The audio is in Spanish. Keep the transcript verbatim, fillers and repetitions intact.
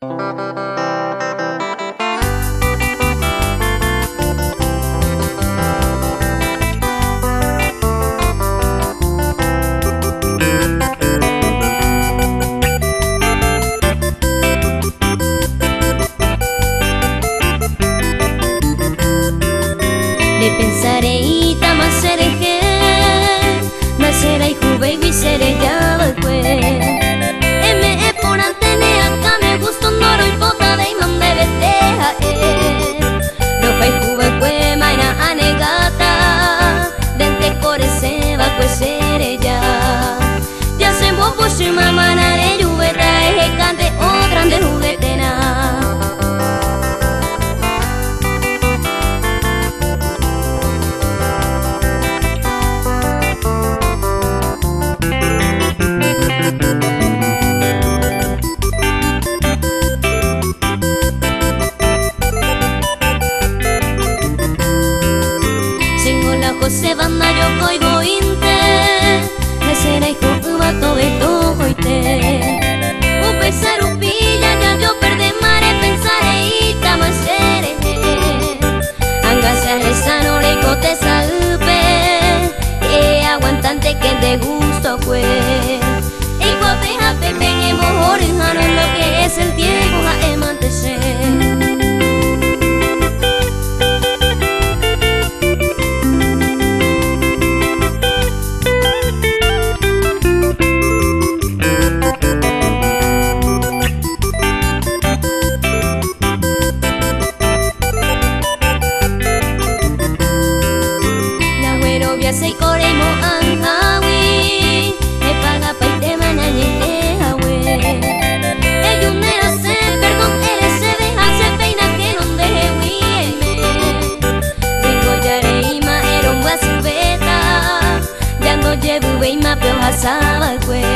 Le pensaré y tamas seré que nacerá y juve y seré ya después. M por antene acá me gusta un oro y bota de imán de beteja eh. Roja y juve cue maina anegata dente core se va cue seré ya. Ya se bobo si mamá nare lluveta eje cante o grande juguetena. Se van a yo coigo inte me será hijo uva todo esto hoite un pesar un pilla ya yo perde mare pensaré y tama seré angasa esa no le cote salpe y aguantante que te gusto fue y coteja pepeñe mejor en lo que es el tiempo a emantecer. Se coremo anjawi me paga pa ite manañe hawe eyunera se perdón él se deja se peina que no deje huime tengo yareima era un guasubeta ya no llevo veima pero hasaba el